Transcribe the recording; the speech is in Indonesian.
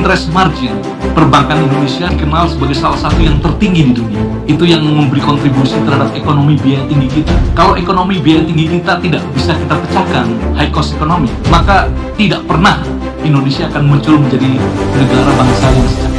interest margin perbankan Indonesia dikenal sebagai salah satu yang tertinggi di dunia. Itu yang memberi kontribusi terhadap ekonomi biaya tinggi kita. Kalau ekonomi biaya tinggi kita tidak bisa kita pecahkan, high cost ekonomi, maka tidak pernah Indonesia akan muncul menjadi negara bangsa yang sejahtera.